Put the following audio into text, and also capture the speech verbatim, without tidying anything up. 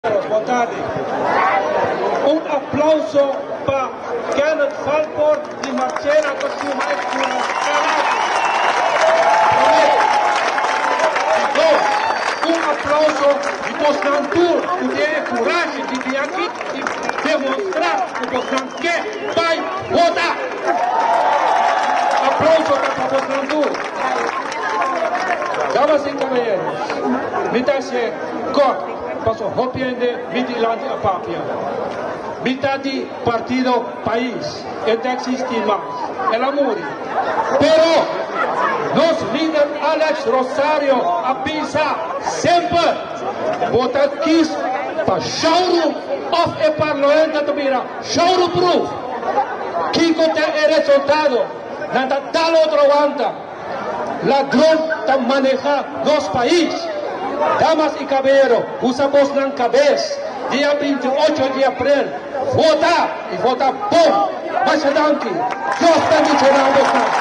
Boa tarde. Um aplauso para Kenneth Falcor de Marcela da Silva Um aplauso de Bosnantur, que tem coragem de vir aqui e demonstrar que o Bosnan quer, vai votar. Aplauso para Bosnantur. Damas e cavalheiros, metade corta. Paso hopiende mitilante a papia. Mitad partido país, el no existe más, el amor. Pero nos líder Alex Rosario a pensar sempre votar quis para Shauru of el Parlamento de Mira, Shauru proof. Kiko te el resultado, nada tal otro aguanta. Ladrón te maneja dos países. Damas y caballeros, usamos la cabeza, día veintiocho de abril, votar y votar por Macedonki. Dios bendiga a